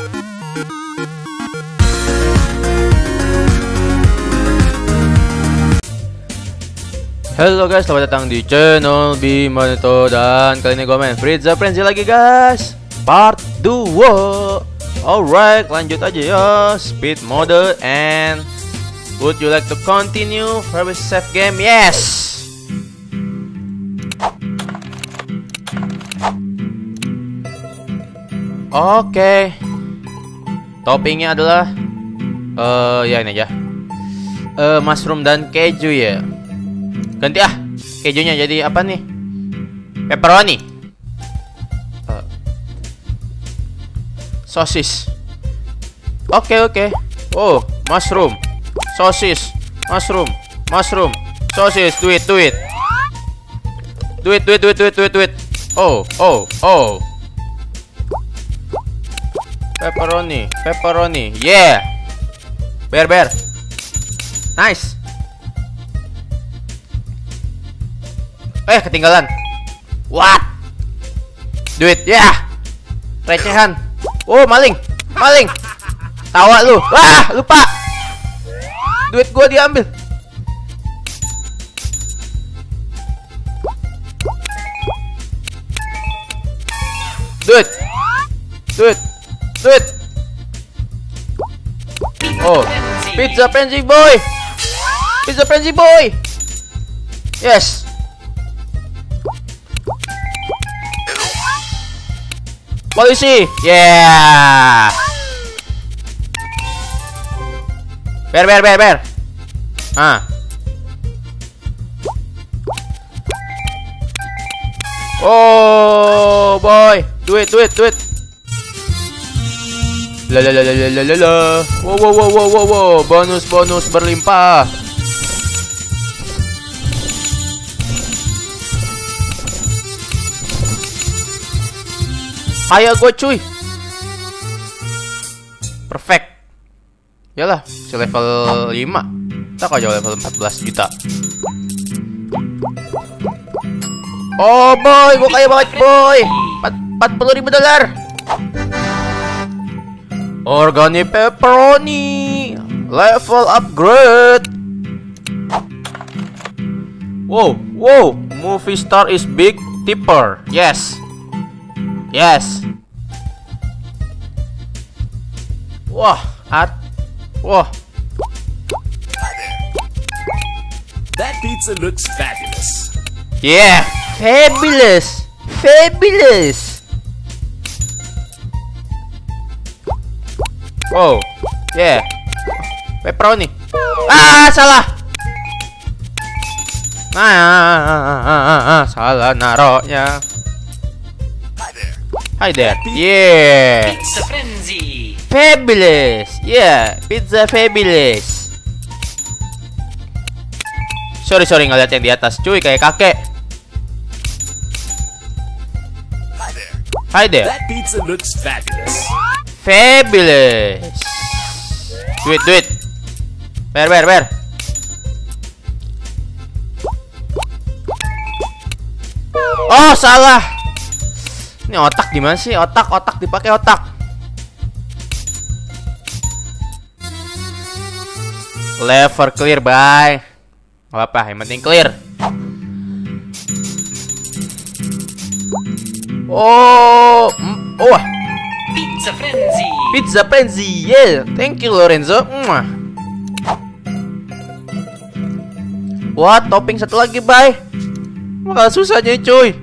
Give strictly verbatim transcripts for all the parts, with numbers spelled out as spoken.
Halo guys, selamat datang di channel Bimanito. Dan kali ini gue main Frieza Frenzy lagi guys, part dua. Alright, lanjut aja ya. Speed mode. And would you like to continue for a save game? Yes. Oke, okay. Toppingnya adalah uh, ya ini aja, uh, mushroom dan keju ya. Ganti ah, kejunya jadi apa nih? Pepperoni. uh, Sosis. Oke okay, oke okay. Oh, mushroom, sosis, mushroom, mushroom, sosis. Do it, do it. Do it, do it, do it, do it, do it, do it. Oh, oh, oh. Pepperoni, pepperoni. Yeah. Bear, bear. Nice. Eh, ketinggalan. What? Do it, ya. Yeah. Recehan. Oh, maling, maling. Tawa lu. Wah, lupa. Duit gua diambil. Do it. Do it. Do it. Oh, Pizza Frenzy boy. Pizza Frenzy boy. Yes. Polisi. Yeah. Bear, bear, bear, bear. Ah. Oh, boy. Do it, do it, do it. La la la la la la la. Wow wow wow wow wow wow. Bonus bonus berlimpah. Ayo gue cuy. Perfect. Yalah, si level lima. Tak aja level empat belas juta. Oh boy, gue kaya banget boy. empat puluh ribu dolar. Organic pepperoni. Level upgrade. Wow, wow. Movie star is big tipper. Yes. Yes. Wah, at. Wah. That pizza looks fabulous. Yeah, fabulous. Fabulous. Oh, yeah. Pepperoni. Ah, salah. Ah, ah, ah, ah, ah, salah naroknya. Hi there. Yeah. Pizza Frenzy. Fabulous. Yeah, Pizza Fabulous. Sorry sorry ngeliat yang di atas, cuy, kayak kakek. Hi there. Hi there. That pizza looks fabulous. Fabulous. Duit duit. Ber ber ber. Oh salah. Ini otak gimana sih? Otak otak dipakai otak. Lever clear bye. Gak apa-apa, yang penting clear. Oh, mm, oh. Pizza Frenzy. Pizza Frenzy, yeah. Thank you Lorenzo. Mwah. Wah, topping satu lagi, bye. Bakal susah aja cuy.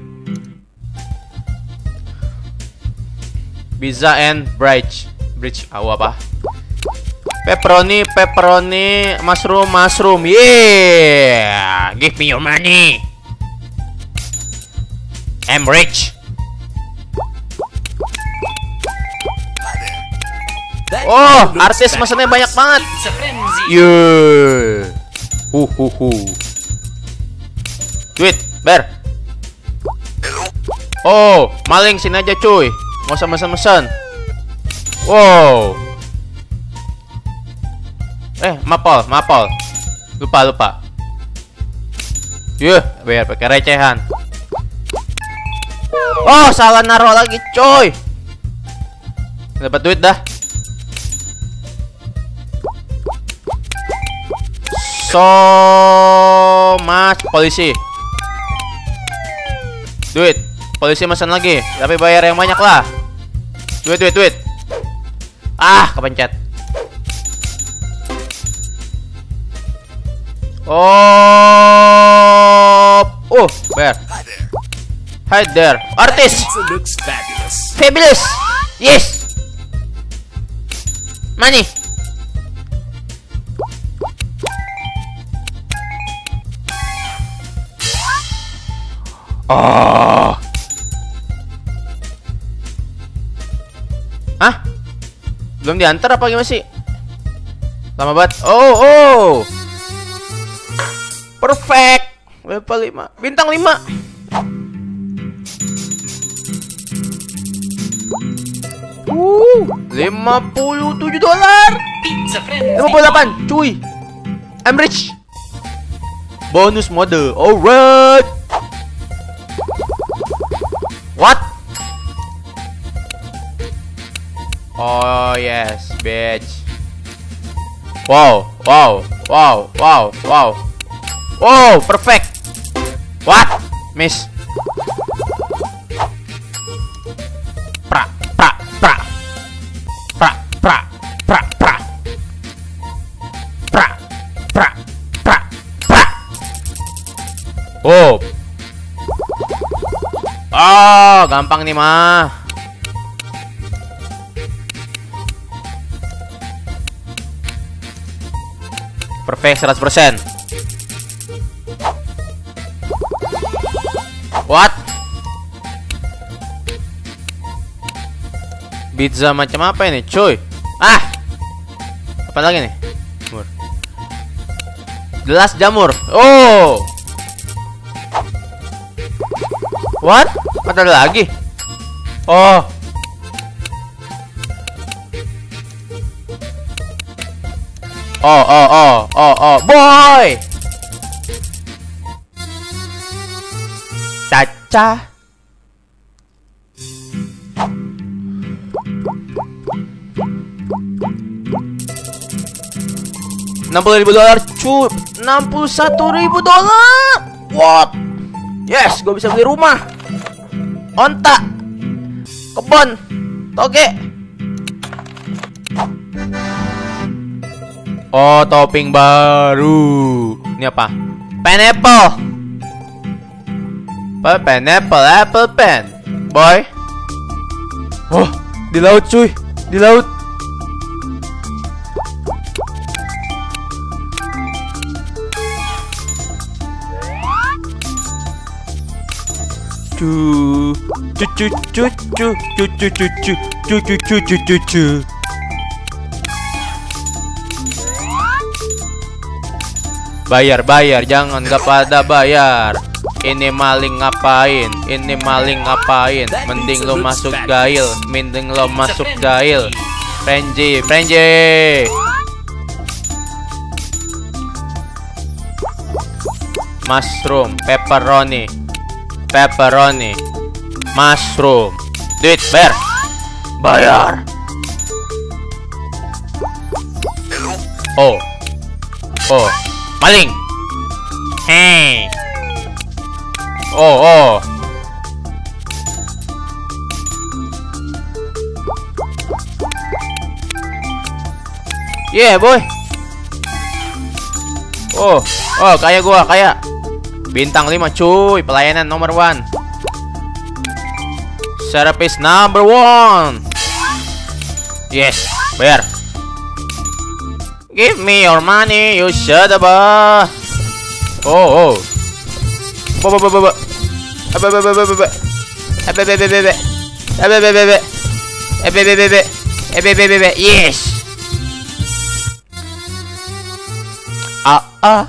Pizza and bridge. Bridge, oh, apa? Pepperoni, pepperoni, mushroom, mushroom. Yeah, give me your money. I'm rich. Oh, artis mesennya banyak banget. Yeah. Hu hu hu. Duit, ber. Oh, maling sini aja cuy. Mau sama mesen-mesen. Wow. Eh, mapol, mapol. Lupa, lupa. Yuh, biar pakai recehan. Oh, salah naruh lagi, coy. Dapat duit dah. So mas polisi. Duit. Polisi pesan lagi. Tapi bayar yang banyak lah. Duit, duit, duit. Ah, kepencet. Oh, oh, bayar. Hi there. Hi there, artis. Pizza looks fabulous. Fabulous. Yes. Money. Oh. Hah? Belum diantar apa gimana sih? Lama banget. Oh, oh. Perfect. Level lima. Bintang lima. Uh, lima puluh tujuh dolar. Pizza Frenzy. lima puluh delapan, cuy. I'm rich. Bonus mode. Alright. What? Oh yes, bitch. Wow, wow, wow, wow, wow. Wow, perfect. What? Miss. Pra, pra, pra. Pra, pra, pra, pra. Pra, pra, pra, pra. Oh. Oh, gampang nih mah. Perfect seratus persen. What? Pizza macam apa ini, cuy? Ah. Apa lagi nih? Jamur. Gelas jamur. Oh. What? Ada lagi? Oh. Oh, oh, oh, oh, oh, boy. Caca. enam puluh ribu dolar, cuy. enam puluh satu ribu dolar. What? Yes, gue bisa beli rumah, onta, kebun, toge. Oh, topping baru. Ini apa? Pineapple. Apa? Pineapple, apple pen. Boy. Oh, di laut cuy. Di laut. Cu. Cu cu cu cu cu cu cu cu cu cu cu cu cu. Bayar, bayar, jangan gak pada bayar. Ini maling ngapain? Ini maling ngapain? Mending lo masuk gail, mending lo masuk gail. Frenzy, Frenzy. Mushroom, pepperoni, pepperoni, mushroom. Duit, bayar, bayar. Oh, oh. Maling. Hey. Oh, oh. Yeah, boy. Oh, oh, kaya gua, kaya. Bintang lima, cuy. Pelayanan nomor one. Service number one. Yes, bayar. Give me your money, you should have. Oh, oh. Ba ba ba ba ba. Ba ba ba ba ba ba. Ba ba ba ba ba. Ba ba ba ba ba. Ba ba ba ba ba. Ba ba ba ba. Yes. Ah ah.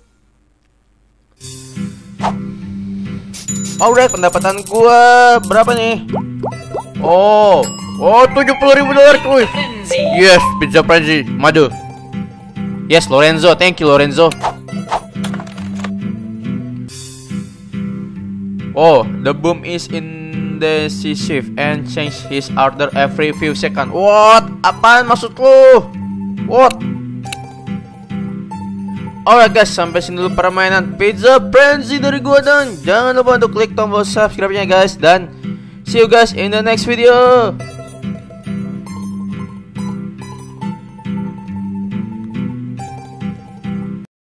Alright, pendapatan gua berapa nih? Oh, oh tujuh puluh ribu dolar cuy. Yes, Pizza Frenzy, madu. Yes, Lorenzo, thank you Lorenzo. Oh, the boom is in indecisive and change his order every few seconds. What? Apaan maksud lu? What? Alright guys, sampai sini dulu permainan Pizza Frenzy dari gua, dan jangan lupa untuk klik tombol subscribe-nya guys, dan see you guys in the next video.